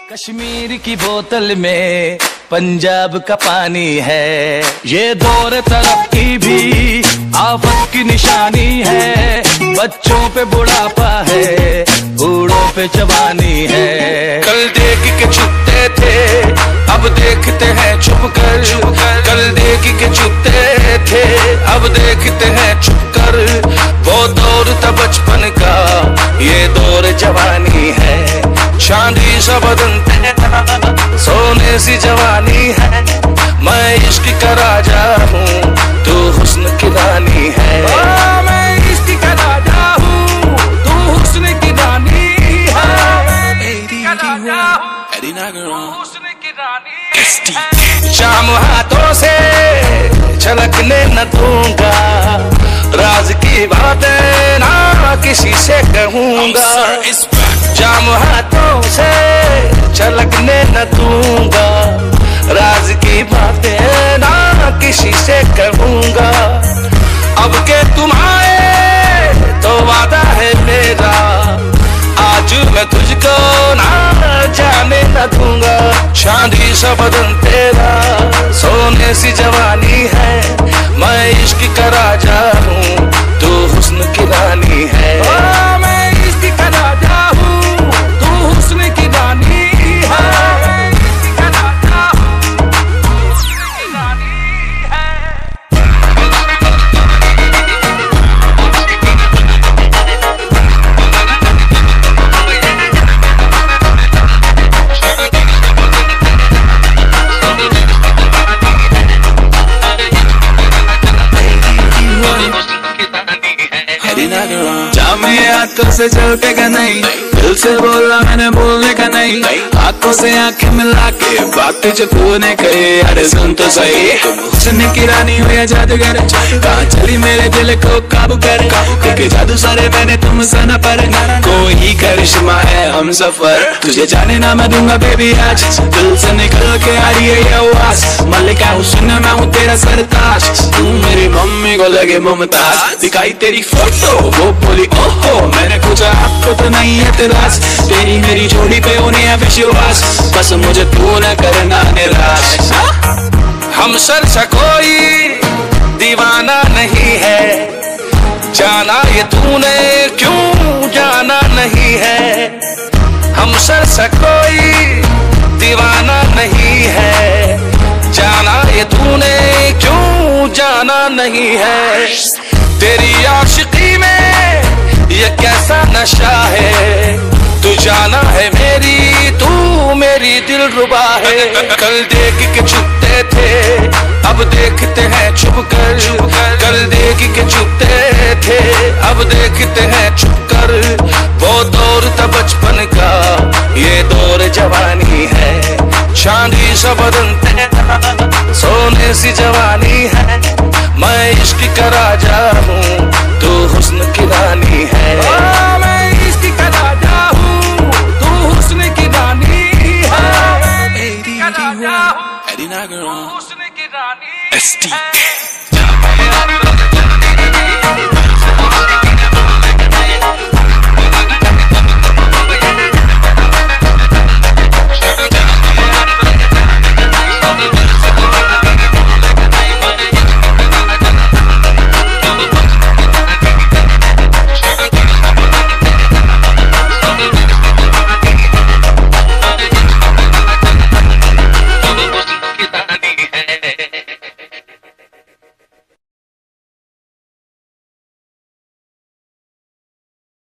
कश्मीर की बोतल में पंजाब का पानी है, ये दौर तरक्की भी आफत की निशानी है। बच्चों पे बुढ़ापा है, बूढ़ों पे जवानी है। कल देख के छुपते थे, अब देखते हैं छुप कर। कल देख के छुपते थे, अब देखते हैं छुप कर। वो दौर था बचपन का, ये दौर जवानी है। चांदी सा बदन तेरा, सोने सी जवानी है। मैं इश्क का राजा हूँ, तू हुस्न की रानी है। मैं इश्क का राजा हूँ, तू हुस्न की रानी है। हुस्न की रानी है। शाम हाथों से छलकने न दूंगा, राज की बातें ना किसी से कहूँगा। जाम हाथों से छलकने न दूंगा, राज की बातें ना किसी से कहूँगा। अब के तुम आए तो वादा है मेरा, आज मैं तुझको ना जाने न दूंगा। चांदी सा बदन तेरा, सोने सी जवानी है। मैं इश्क का राजा हूँ, तू हुस्न की रानी है। मैं इश्क का राजा हूँ, तू हुस्न की रानी है। इश्क का राजा हूँ, तू हुस्न की रानी है। मेरे हाथों से चलतेगा नहीं, दिल से बोला मैंने बोलने का नहीं। आंखों से आंखें मिला के बातें जो तूने कही, अरे सुन तो सही। हुस्न की रानी हो या जादूगर, कहाँ चली मेरे दिल को काबू कर। क्योंकि जादू सारे मैंने तुम सना पर, कोई करिश्मा है हम सफर। तुझे जाने ना मैं दूंगा बेबी आज, दिल से निकल के आ रही है ये आवाज। मल्लिका हुस्न मैं हूँ तेरा सरताज, तू मेरी मम्मी को लगे मुमताज। दिखाई तेरी फोटो वो बोली ओहो, मैंने पूछा आपको तो नहीं है तेराज। तेरी मेरी जोड़ी पे होने है विश्वास, बस मुझे तू न करना निराश। हम सर सा कोई दीवाना नहीं है, जाना ये तूने क्यों जाना नहीं है। हम सर सा कोई दीवाना नहीं है, जाना ये तूने क्यों जाना नहीं है। तेरी आशिकी में ये कैसा नशा है, तू जाना है मेरी, तू मेरी दिलरुबा है। कल देख के छुपते थे, अब देखते हैं छुप कर। कल देख के छुपते थे, अब देखते हैं छुप कर। वो दौर था बचपन का, ये दौर जवानी है। चांदी सा बदन तेरा, सोने सी जवानी है। मैं इश्क का राजा हूँ, तू हुस्न की रानी है। मैं इश्क का राजा हूँ, तू हुस्न की रानी है। इश्क का राजा हूँ, तू हुस्न की रानी है।